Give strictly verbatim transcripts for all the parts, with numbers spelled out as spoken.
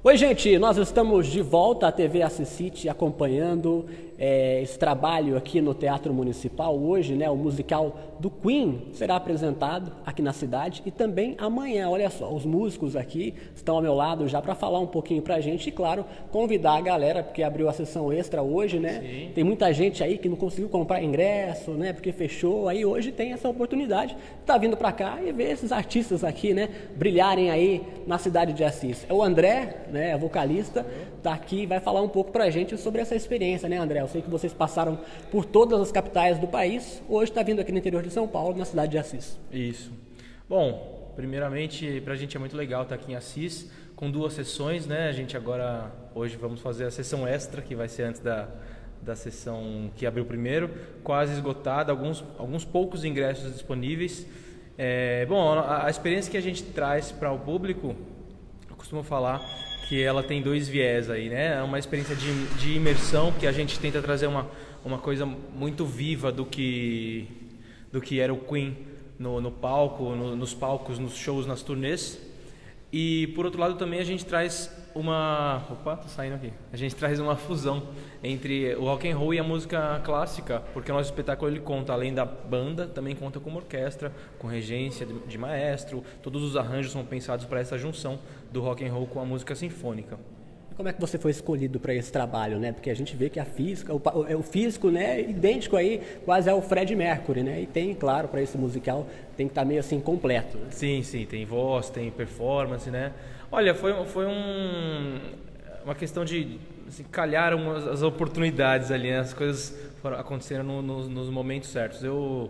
Oi, gente, nós estamos de volta à T V Assis City acompanhando é, esse trabalho aqui no Teatro Municipal. Hoje, né, o musical do Queen será apresentado aqui na cidade e também amanhã. Olha só, os músicos aqui estão ao meu lado já para falar um pouquinho pra gente e, claro, convidar a galera, porque abriu a sessão extra hoje, né? Sim. Tem muita gente aí que não conseguiu comprar ingresso, né, porque fechou. Aí hoje tem essa oportunidade de tá vindo para cá e ver esses artistas aqui, né, brilharem aí na cidade de Assis. É o André, né, vocalista, tá aqui e vai falar um pouco pra gente sobre essa experiência, né, André? Eu sei que vocês passaram por todas as capitais do país, hoje está vindo aqui no interior de São Paulo, na cidade de Assis. Isso. Bom, primeiramente, pra gente é muito legal estar aqui em Assis, com duas sessões, né? A gente agora, hoje vamos fazer a sessão extra, que vai ser antes da, da sessão que abriu primeiro, quase esgotada, alguns, alguns poucos ingressos disponíveis. É, bom, a, a experiência que a gente traz para o público, eu costumo falar que ela tem dois viés aí, né? É uma experiência de, de imersão, que a gente tenta trazer uma, uma coisa muito viva do que, do que era o Queen no, no palco, no, nos palcos, nos shows, nas turnês. E por outro lado também a gente traz uma... Opa, tá saindo aqui. A gente traz uma fusão entre o rock and roll e a música clássica, porque o nosso espetáculo ele conta, além da banda, também conta com uma orquestra, com regência de, de maestro. Todos os arranjos são pensados para essa junção do rock and roll com a música sinfônica. E como é que você foi escolhido para esse trabalho, né? Porque a gente vê que a física, o, o físico, né, idêntico aí, quase ao Freddie Mercury, né? E tem, claro, para esse musical tem que estar meio assim completo, né? Sim, sim, tem voz, tem performance, né? Olha, foi, foi um, uma questão de assim, calharam as oportunidades ali, né? As coisas foram, aconteceram no, no, nos momentos certos. Eu,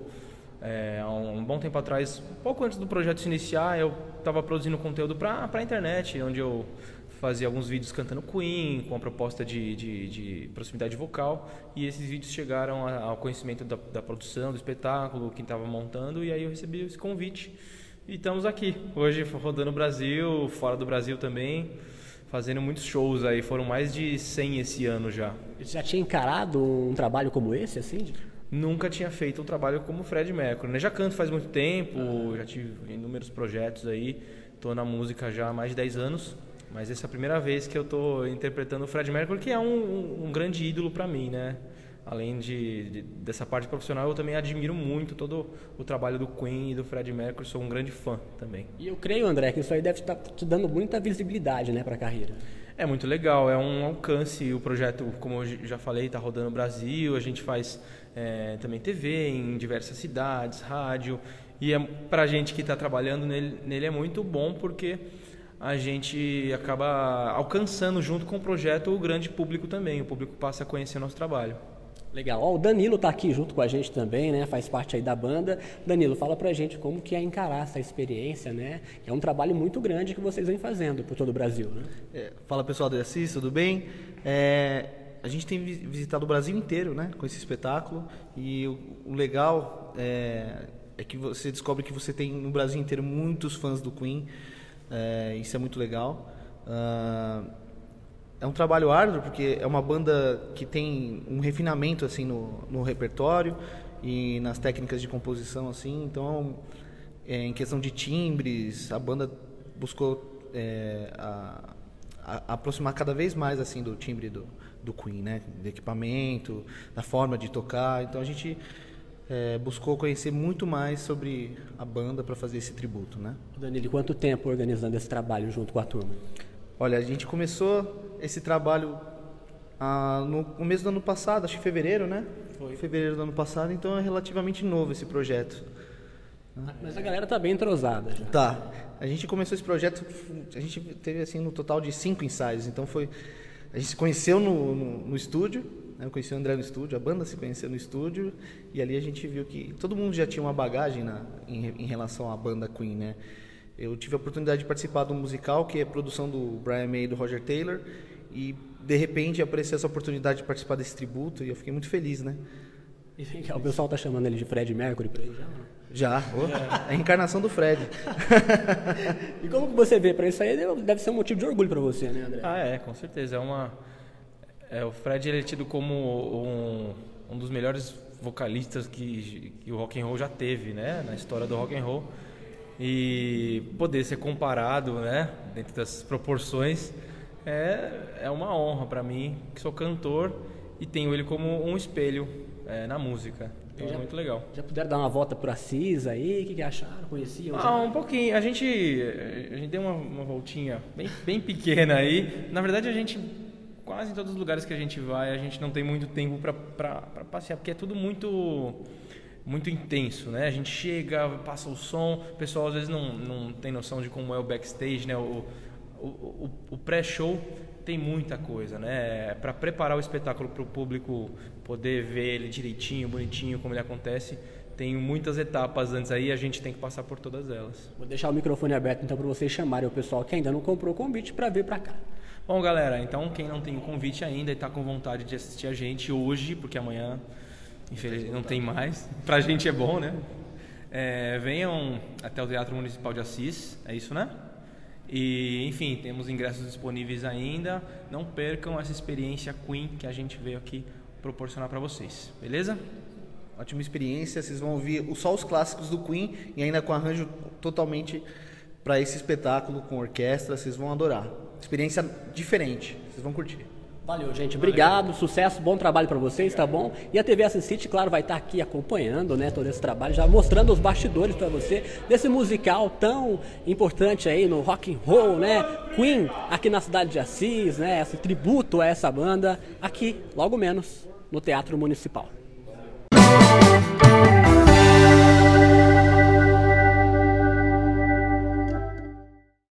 é, há um bom tempo atrás, pouco antes do projeto se iniciar, eu estava produzindo conteúdo para a internet, onde eu fazia alguns vídeos cantando Queen, com a proposta de, de, de proximidade vocal, e esses vídeos chegaram ao conhecimento da, da produção, do espetáculo, quem estava montando, e aí eu recebi esse convite. E estamos aqui, hoje rodando o Brasil, fora do Brasil também, fazendo muitos shows aí, foram mais de cem esse ano já. Você já tinha encarado um trabalho como esse, assim? Nunca tinha feito um trabalho como o Freddie Mercury, né? Já canto faz muito tempo, ah. já tive inúmeros projetos aí, estou na música já há mais de dez anos, mas essa é a primeira vez que eu estou interpretando o Freddie Mercury, que é um, um, um grande ídolo para mim, né? Além de, de, dessa parte profissional, eu também admiro muito todo o trabalho do Queen e do Freddie Mercury, sou um grande fã também. E eu creio, André, que isso aí deve estar te dando muita visibilidade, né, para a carreira. É muito legal, é um alcance, o projeto, como eu já falei, está rodando no Brasil, a gente faz é, também T V em diversas cidades, rádio, e é, para a gente que está trabalhando nele, nele é muito bom porque a gente acaba alcançando junto com o projeto o grande público também, o público passa a conhecer o nosso trabalho. Legal. Ó, o Danilo está aqui junto com a gente também, né? Faz parte aí da banda. Danilo, fala pra gente como que é encarar essa experiência, né? É um trabalho muito grande que vocês vêm fazendo por todo o Brasil, né? É, fala pessoal do Assis, tudo bem? É, a gente tem visitado o Brasil inteiro, né? Com esse espetáculo e o, o legal é, é que você descobre que você tem no Brasil inteiro muitos fãs do Queen. É, isso é muito legal. Uh, É um trabalho árduo, porque é uma banda que tem um refinamento assim no, no repertório e nas técnicas de composição, assim. Então, é, em questão de timbres, a banda buscou é, a, a, aproximar cada vez mais assim do timbre do, do Queen, né? Do equipamento, da forma de tocar. Então, a gente é, buscou conhecer muito mais sobre a banda para fazer esse tributo, né? Danilo, quanto tempo organizando esse trabalho junto com a turma? Olha, a gente começou esse trabalho ah, no começo do ano passado, acho que fevereiro, né? Foi. Fevereiro do ano passado, então é relativamente novo esse projeto. Mas a galera tá bem entrosada já. Tá. A gente começou esse projeto, a gente teve assim no total de cinco ensaios, então foi... A gente se conheceu no, no, no estúdio, né? Eu conheci o André no estúdio, a banda se conheceu no estúdio, e ali a gente viu que todo mundo já tinha uma bagagem na, em, em relação à banda Queen, né? Eu tive a oportunidade de participar de um musical que é produção do Brian May e do Roger Taylor e de repente apareceu essa oportunidade de participar desse tributo e eu fiquei muito feliz, né? E o pessoal tá chamando ele de Freddie Mercury por aí já? Já, oh, é a encarnação do Fred. E como que você vê para isso aí? Deve ser um motivo de orgulho para você, né, André? Ah, é, com certeza. É uma, é, o Fred ele é tido como um, um dos melhores vocalistas que, que o rock and roll já teve, né? Na história do rock and roll. E poder ser comparado, né, dentro das proporções, É, é uma honra para mim, que sou cantor e tenho ele como um espelho é, na música. Então já, é muito legal. Já puderam dar uma volta por Assis aí? O que, que acharam? Conheciam? Ah, um pouquinho. A gente, a gente deu uma, uma voltinha bem, bem pequena aí. Na verdade, a gente, quase em todos os lugares que a gente vai, a gente não tem muito tempo para passear, porque é tudo muito... muito intenso, né? A gente chega, passa o som, o pessoal às vezes não, não tem noção de como é o backstage, né? O, o, o, o pré-show tem muita coisa, né? Para preparar o espetáculo para o público poder ver ele direitinho, bonitinho, como ele acontece, tem muitas etapas antes aí, a gente tem que passar por todas elas. Vou deixar o microfone aberto então para vocês chamarem o pessoal que ainda não comprou o convite para vir para cá. Bom, galera, então quem não tem o convite ainda e está com vontade de assistir a gente hoje, porque amanhã infelizmente não tem mais, pra gente é bom, né? É, venham até o Teatro Municipal de Assis, é isso, né? E, enfim, temos ingressos disponíveis ainda. Não percam essa experiência Queen que a gente veio aqui proporcionar pra vocês, beleza? Ótima experiência, vocês vão ouvir só os clássicos do Queen e ainda com arranjo totalmente para esse espetáculo, com orquestra, vocês vão adorar. Experiência diferente, vocês vão curtir. Valeu, gente. Obrigado, Valeu. Sucesso, bom trabalho para vocês, tá bom? E a T V Assisite, claro, vai estar aqui acompanhando, né, todo esse trabalho, já mostrando os bastidores para você desse musical tão importante aí no rock and roll, né? Queen, aqui na cidade de Assis, né? Esse tributo a essa banda, aqui, logo menos, no Teatro Municipal.